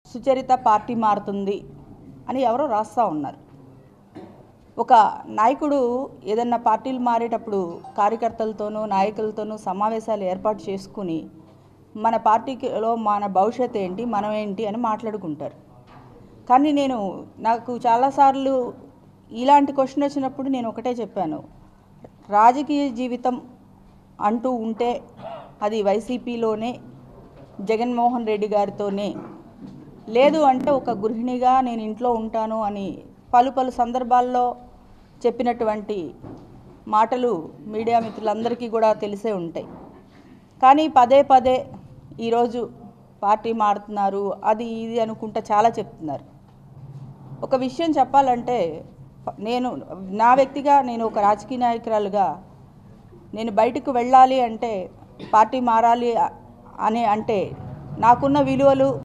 Sucharitha party మారుతుంది అని ఎవరో రాస్తా ఉన్నారు. ఒక నాయకుడు ఏదన్నా పార్టీలు మారేటప్పుడు కార్యకర్తలతోనూ నాయకులతోనూ సమావేశాలు ఏర్పాటు చేసుకుని మన పార్టీలో మన భవిష్యత్తు ఏంటి, మనం ఏంటి అని మాట్లాడుకుంటారు. కానీ నాకు చాలాసార్లు ఇలాంటి క్వశ్చన్ వచ్చినప్పుడు నేను ఒకటే చెప్పాను, రాజకీయ జీవితం అంటూ ఉంటే అది వైసీపీలోనే జగన్మోహన్ రెడ్డి గారితోనే, లేదు అంటే ఒక గృహిణిగా నేను ఇంట్లో ఉంటాను అని పలు సందర్భాల్లో చెప్పినటువంటి మాటలు మీడియా మిత్రులందరికీ కూడా తెలిసే ఉంటాయి. కానీ పదే ఈరోజు పార్టీ మారుతున్నారు, అది ఇది అనుకుంటా చాలా చెప్తున్నారు. ఒక విషయం చెప్పాలంటే, నా వ్యక్తిగా నేను ఒక రాజకీయ నాయకురాలుగా నేను బయటకు వెళ్ళాలి అంటే, పార్టీ మారాలి అని అంటే నాకున్న విలువలు